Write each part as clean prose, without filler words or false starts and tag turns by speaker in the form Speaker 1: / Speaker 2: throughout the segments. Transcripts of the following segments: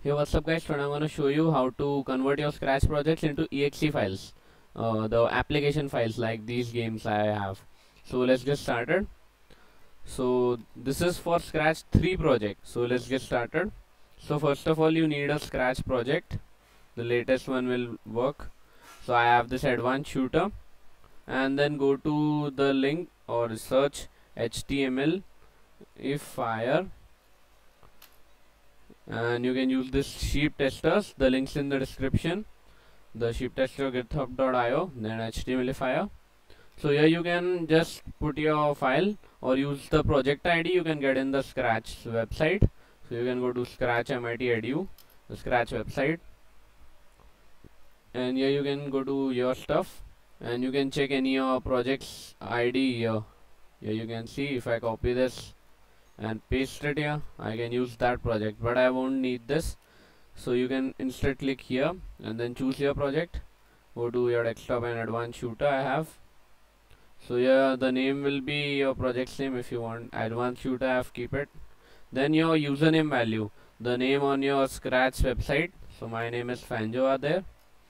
Speaker 1: Hey, what's up guys? Today I'm going to show you how to convert your Scratch projects into EXE files, the application files like these games I have. So let's get started. So this is for Scratch 3 project. So let's get started. So first of all, you need a Scratch project. The latest one will work. So I have this advanced shooter, and then go to the link or search HTMLifier, and you can use this sheep testers. The links in the description. The sheep tester github.io, then HTMLifier. So here you can just put your file or use the project ID you can get in the Scratch website. So you can go to Scratch MIT Edu, the Scratch website, and here you can go to your stuff and you can check any project's ID here. Here you can see if I copy this and paste it here, I can use that project, but I won't need this. So you can instead click here and then choose your project. Go to your desktop and advanced shooter I have. So here the name will be your project's name. If you want advanced shooter, I have keep it. Then your username value, the name on your Scratch website. So my name is Fanjo are there,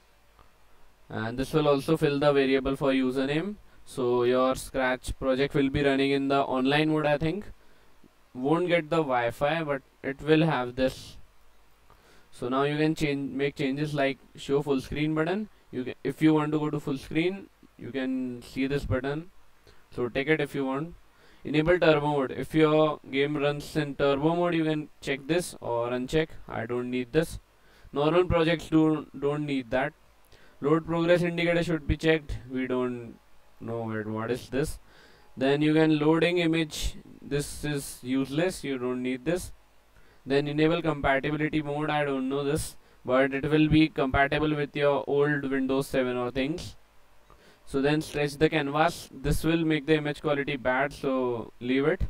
Speaker 1: and this will also fill the variable for username. So your Scratch project will be running in the online mode, I think. Won't get the Wi-Fi, but it will have this. So now you can make changes like show full screen button. If you want to go to full screen, you can see this button. So take it if you want. Enable turbo mode. If your game runs in turbo mode, you can check this or uncheck. I don't need this. Normal projects don't need that. Load progress indicator should be checked. We don't know what is this. Then you can loading image. This is useless. You don't need this. Then enable compatibility mode, I don't know this, but it will be compatible with your old Windows 7 or things. So then stretch the canvas. This will make the image quality bad, so leave it.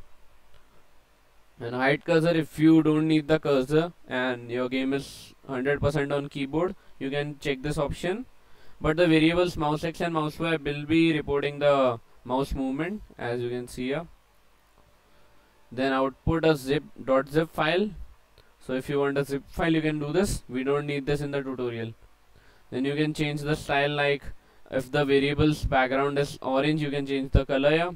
Speaker 1: And hide cursor. If you don't need the cursor and your game is 100% on keyboard, you can check this option. But the variables mouse X and mouse Y will be reporting the mouse movement, as you can see here. Then output a zip file. So if you want a zip file, you can do this. We don't need this in the tutorial. Then you can change the style, like if the variable's background is orange, you can change the color here,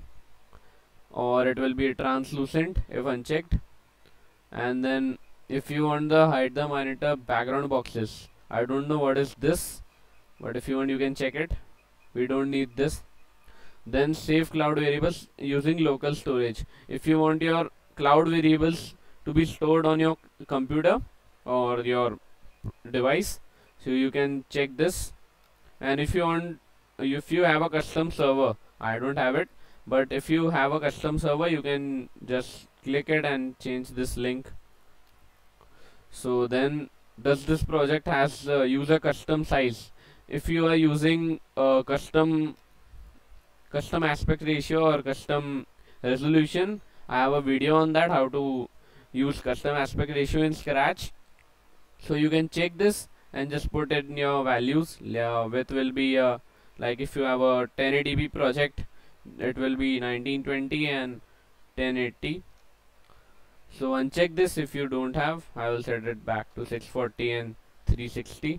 Speaker 1: or it will be translucent if unchecked. And then if you want the hide the monitor background boxes, I don't know what is this, but if you want, you can check it. We don't need this. Then save cloud variables using local storage. If you want your cloud variables to be stored on your computer or your device, so you can check this. And if you have a custom server, I don't have it, but if you have a custom server, you can just click it and change this link. So then, does this project has user custom size? If you are using custom aspect ratio or custom resolution, I have a video on that, how to use custom aspect ratio in Scratch. So you can check this and just put it in your values. Width will be like if you have a 1080p project, it will be 1920 and 1080. So uncheck this if you don't have. I will set it back to 640 and 360.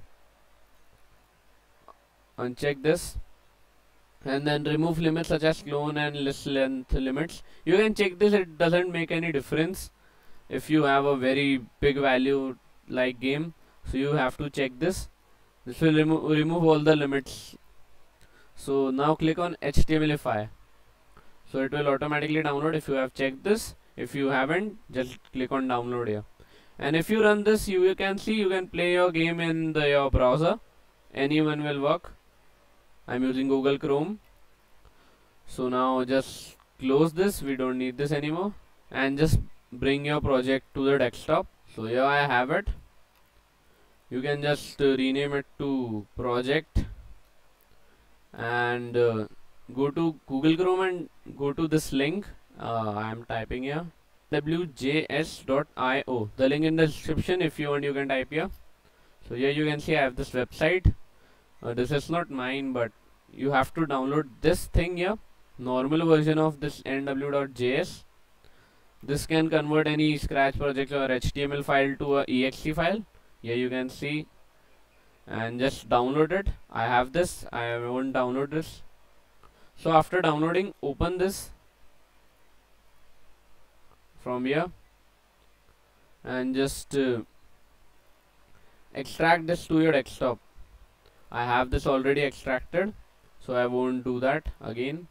Speaker 1: Uncheck this. And then remove limits such as clone and list length limits. You can check this, it doesn't make any difference if you have a very big value like game. So you have to check this. This will remove all the limits. So now click on HTMLifier. So it will automatically download if you have checked this. If you haven't, just click on download here. And if you run this, you can see you can play your game in your browser. Anyone will work. I'm using Google Chrome. So now just close this. We don't need this anymore. And just bring your project to the desktop. So here I have it. You can just rename it to project and go to Google Chrome and go to this link. I am typing here wjs.io. The link in the description. If you want, you can type here. So here you can see I have this website. This is not mine, but you have to download this thing here, normal version of this nw.js. This can convert any Scratch project or HTML file to a EXE file. Here you can see, and just download it. I have this, I won't download this. So after downloading, open this from here and just extract this to your desktop. I have this already extracted, so I won't do that again.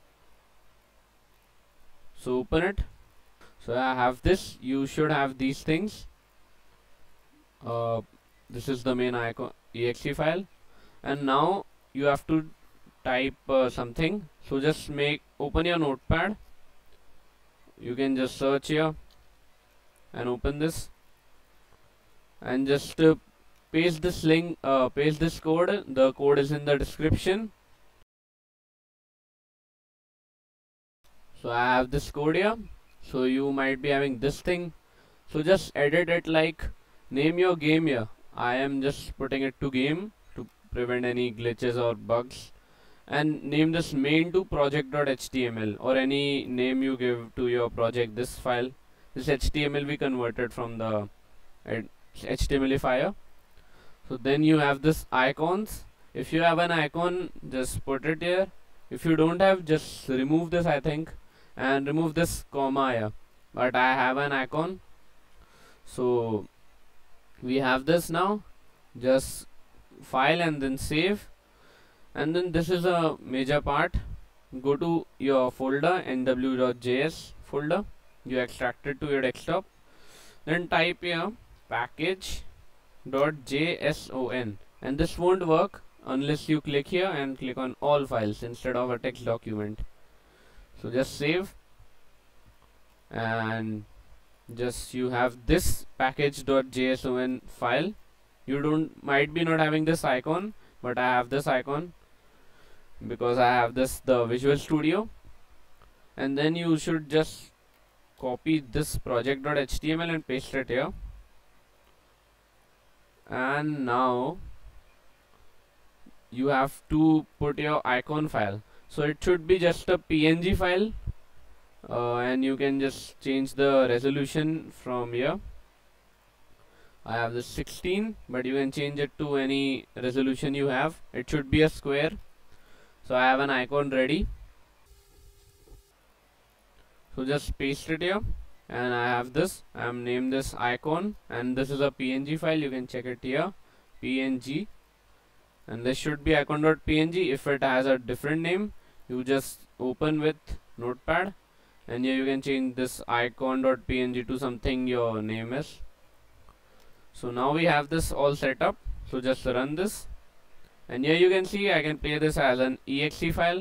Speaker 1: So open it. So I have this. You should have these things. This is the main icon exe file, and now you have to type something. So just open your notepad. You can just search here and open this, and just paste this link, paste this code. The code is in the description. So I have this code here. So you might be having this thing. So just edit it, like name your game here. I am just putting it to game to prevent any glitches or bugs, and name this main to project.html, or any name you give to your project. This file, this HTML we converted from the HTMLifier. So then you have this icons. If you have an icon, just put it here. If you don't have, just remove this, I think, and remove this comma here. But I have an icon, so we have this now. Just file and then save, and then this is a major part. Go to your folder, nw.js folder. You extract it to your desktop. Then type here package.json, and this won't work unless you click here and click on all files instead of a text document. So just save, and just you have this package.json file. You might be not having this icon, but I have this icon because I have the Visual Studio. And then you should just copy this project.html and paste it here. And now you have to put your icon file. So it should be just a PNG file, and you can just change the resolution from here. I have this 16, but you can change it to any resolution you have. It should be a square. So I have an icon ready. So just paste it here, and I have this. I am named this icon, and this is a PNG file. You can check it here, PNG, and this should be icon.png. If it has a different name, you just open with notepad, and here you can change this icon.png to something your name is. So now we have this all set up. So just run this, and here you can see I can play this as an exe file,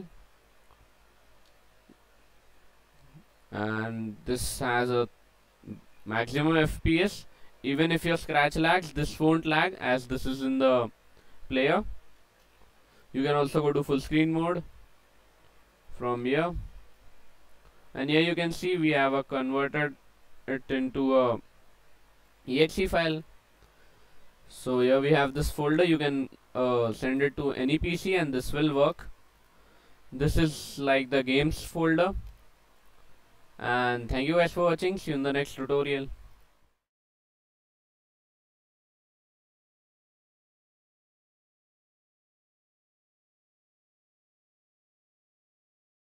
Speaker 1: and this has a maximum FPS. Even if your scratch lags, this won't lag as this is in the player. You can also go to full screen mode from here, and here you can see we have converted it into a exe file. So here we have this folder. You can send it to any PC and this will work. This is like the games folder, and thank you guys for watching. See you in the next tutorial.